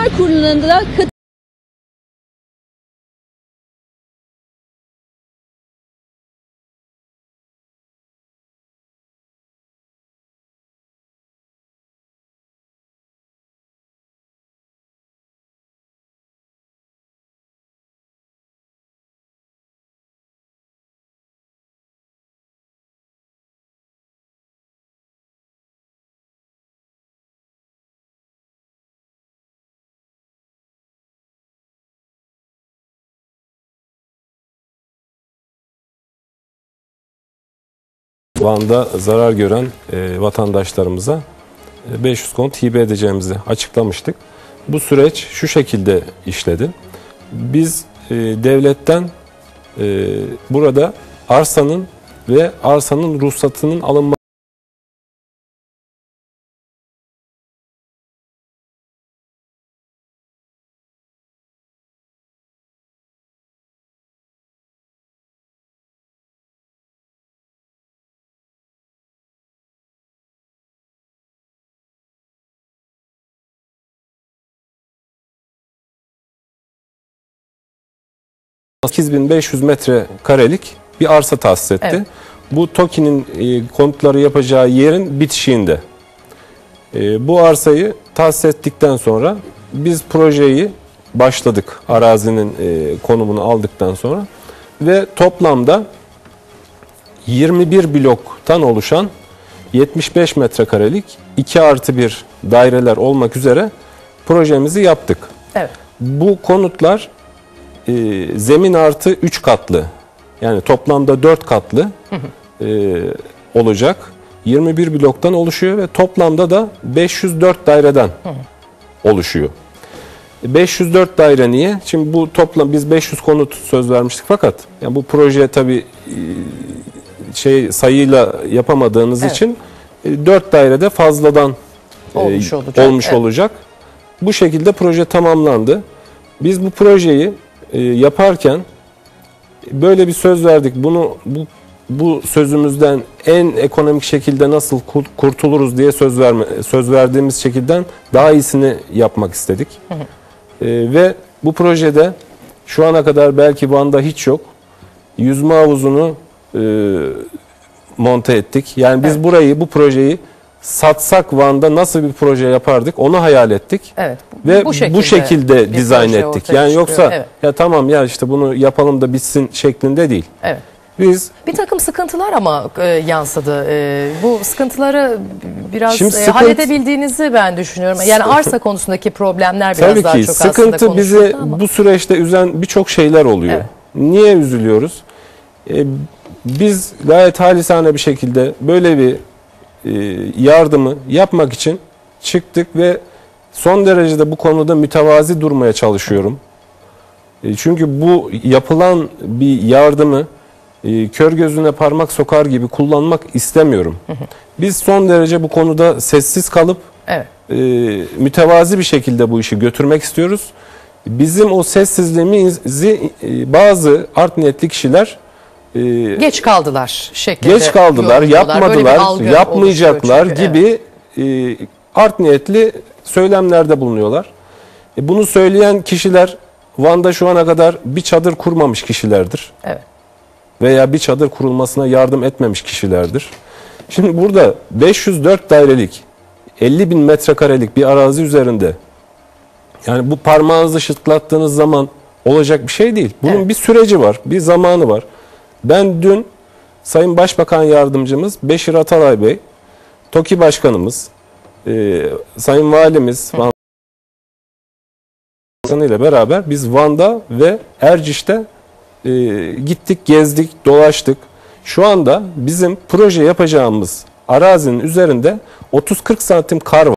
Kaymakamlar Kurulu'nda Van'da zarar gören vatandaşlarımıza 500 konut hibe edeceğimizi açıklamıştık. Bu süreç şu şekilde işledi. Biz devletten burada arsanın ve arsanın ruhsatının alınması ...8.500 metrekarelik bir arsa tahsis etti. Evet. Bu TOKİ'nin konutları yapacağı yerin bitişiğinde. Bu arsayı tahsis ettikten sonra biz projeyi başladık. Arazinin konumunu aldıktan sonra. Ve toplamda 21 bloktan oluşan 75 metrekarelik 2+1 daireler olmak üzere projemizi yaptık. Evet. Bu konutlar zemin artı 3 katlı, yani toplamda 4 katlı olacak. 21 bloktan oluşuyor ve toplamda da 504 daireden oluşuyor. 504 daire niye? Şimdi bu toplam biz 500 konut söz vermiştik fakat yani bu proje tabii sayıyla yapamadığınız için 4 dairede fazladan olmuş olacak. Bu şekilde proje tamamlandı. Biz bu projeyi yaparken böyle bir söz verdik. Bu sözümüzden en ekonomik şekilde nasıl kurtuluruz diye söz verdiğimiz şekilden daha iyisini yapmak istedik. Ve bu projede şu ana kadar belki Van'da hiç yok. Yüzme havuzunu monte ettik. Yani biz bu projeyi satsak Van'da nasıl bir proje yapardık onu hayal ettik. Evet. Ve bu şekilde dizayn ettik. Yani yoksa evet, ya tamam ya işte bunu yapalım da bitsin şeklinde değil. Evet. Biz bir takım sıkıntılar ama yansıdı. Bu sıkıntıları biraz halledebildiğinizi ben düşünüyorum. Yani arsa konusundaki problemler biraz tabii daha ki çok sıkıntı bizi bu süreçte üzen birçok şeyler oluyor. Evet. Niye üzülüyoruz? Biz gayet halisane bir şekilde böyle bir yardımı yapmak için çıktık ve son derecede bu konuda mütevazi durmaya çalışıyorum. Çünkü bu yapılan bir yardımı kör gözüne parmak sokar gibi kullanmak istemiyorum. Biz son derece bu konuda sessiz kalıp mütevazi bir şekilde bu işi götürmek istiyoruz. Bizim o sessizliğimizi bazı art niyetli kişiler geç kaldılar şeklinde. Geç kaldılar, yapmadılar, yapmayacaklar gibi art niyetli söylemlerde bulunuyorlar. Bunu söyleyen kişiler Van'da şu ana kadar bir çadır kurmamış kişilerdir. Evet. Veya bir çadır kurulmasına yardım etmemiş kişilerdir. Şimdi burada 504 dairelik 50.000 metrekarelik bir arazi üzerinde, yani bu parmağınızı şıklattığınız zaman olacak bir şey değil. Bunun bir süreci var, bir zamanı var. Ben dün Sayın Başbakan Yardımcımız Beşir Atalay Bey, TOKİ Başkanımız, Sayın Valimiz ile beraber biz Van'da ve Erciş'te gittik, gezdik, dolaştık. Şu anda bizim proje yapacağımız arazinin üzerinde 30-40 santim kar var.